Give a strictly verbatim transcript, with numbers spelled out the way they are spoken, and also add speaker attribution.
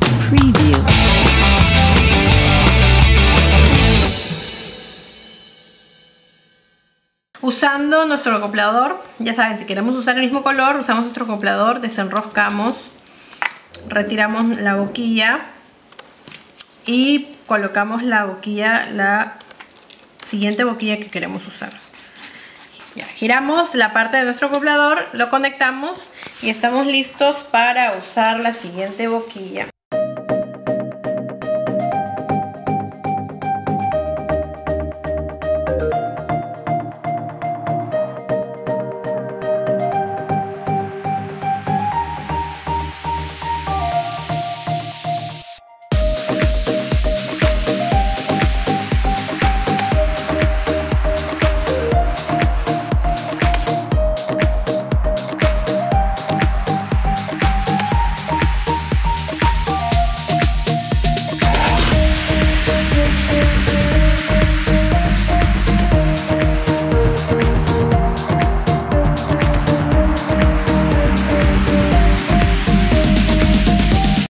Speaker 1: Preview.
Speaker 2: Usando nuestro acoplador, ya saben, si queremos usar el mismo color, usamos nuestro acoplador, desenroscamos, retiramos la boquilla y colocamos la boquilla, la siguiente boquilla que queremos usar. Ya, giramos la parte de nuestro acoplador, lo conectamos y estamos listos para usar la siguiente boquilla.